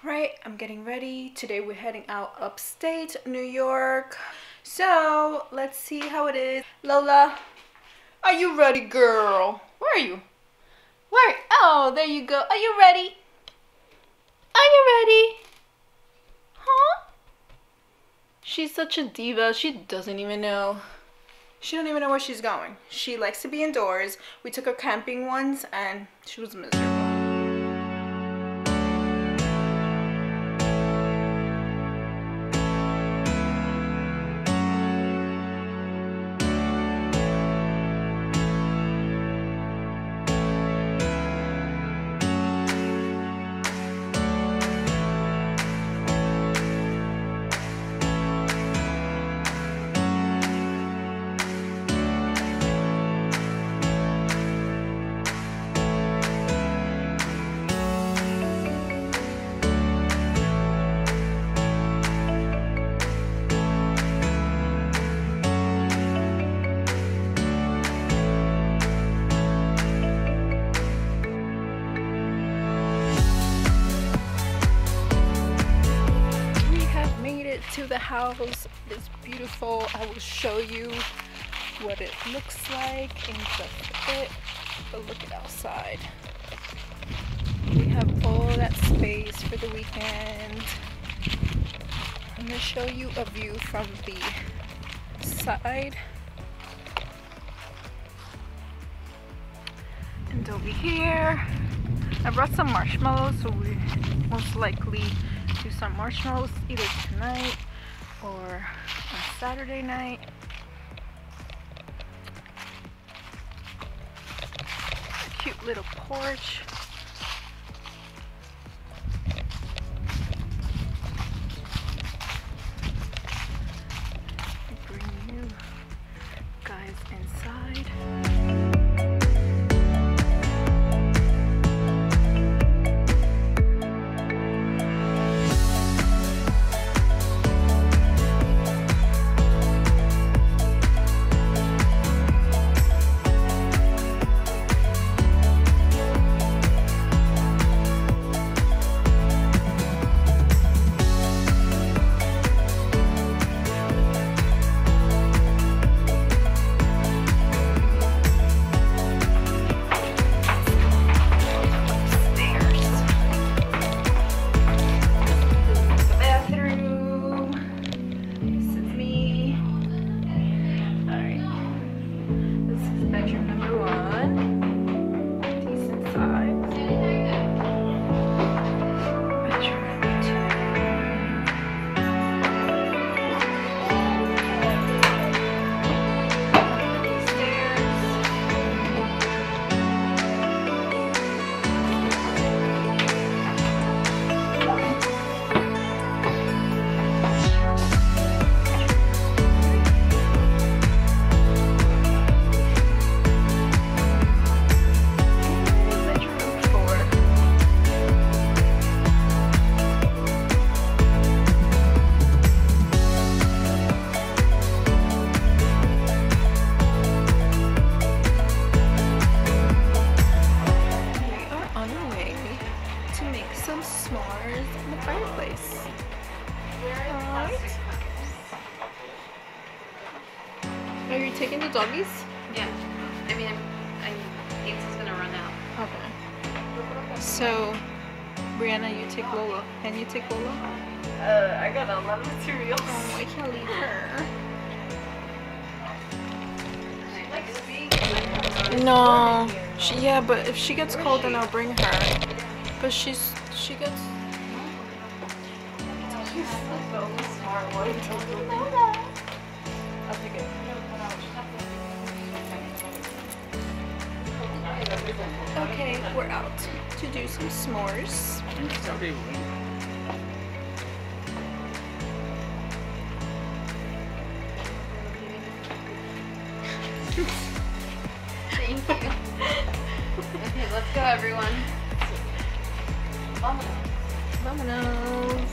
Right, I'm getting ready. Today we're heading out upstate New York. So let's see how it is. Lola, are you ready, girl? Where are you? Where? Oh, there you go. Are you ready? Are you ready? Huh? She's such a diva. She doesn't even know. She don't even know where she's going. She likes to be indoors. We took her camping once and she was miserable. To the house. It's beautiful. I will show you what it looks like in just a bit, but look at outside. We have all that space for the weekend. I'm gonna show you a view from the side. And over here I brought some marshmallows, so we most likely do some marshmallows either tonight or on Saturday night. A cute little porch. Bring you guys inside. Are you taking the doggies? Yeah. I mean, Ace is gonna run out. Okay. So, Brianna, you take Lola. Can you take Lola? I got a lot of materials. Oh, I can't leave her. No. Yeah, but if she gets cold, then I'll bring her. But she gets. I'll take it. Okay, we're out to do some s'mores. Thank you. Okay, let's go, everyone. Vámonos.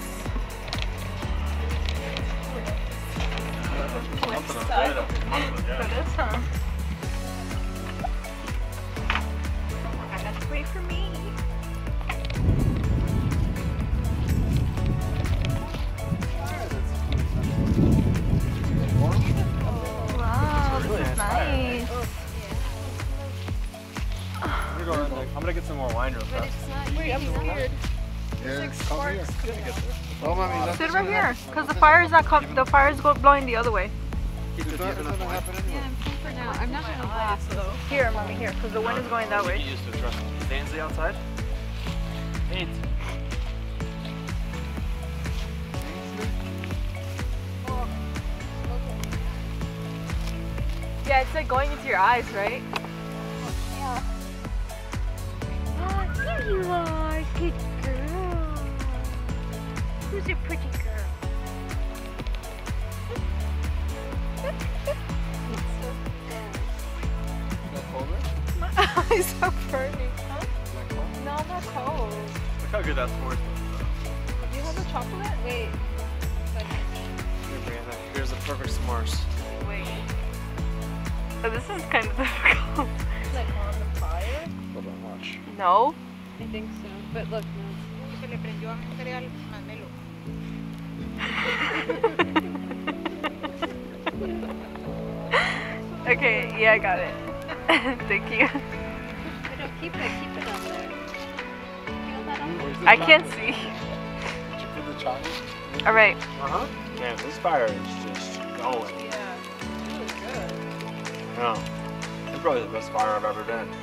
That's wait for me. weird. Yeah, Six come here. sparks. Oh, mommy, that's Sit right here, cause the fire is not blowing the other way. It's not gonna happen anyway. Yeah, I'm cool for now. I'm not gonna last though. Here, mommy, here, cause the wind is going that way. You used to trust me. Is Ainsley outside? Ainsley. Yeah, it's like going into your eyes, right? Yeah. Oh, here you are, good girl. Who's a pretty girl? My eyes are burning. Huh? No, I'm not cold. Look how good that s'mores Do you have the chocolate? Wait. Here, Brianna. Here's the perfect s'mores. Wait. Oh, this is kind of difficult. Like on the fire? Hold on, watch. No. I think so. But look, no. Okay, yeah, I got it. Thank you. Keep it on there. Feel that on? Where's the I can't chocolate? see. Did you put the chocolate? All right. Uh-huh. Man, this fire is just going. Yeah, really good. Yeah. It's probably the best fire I've ever done.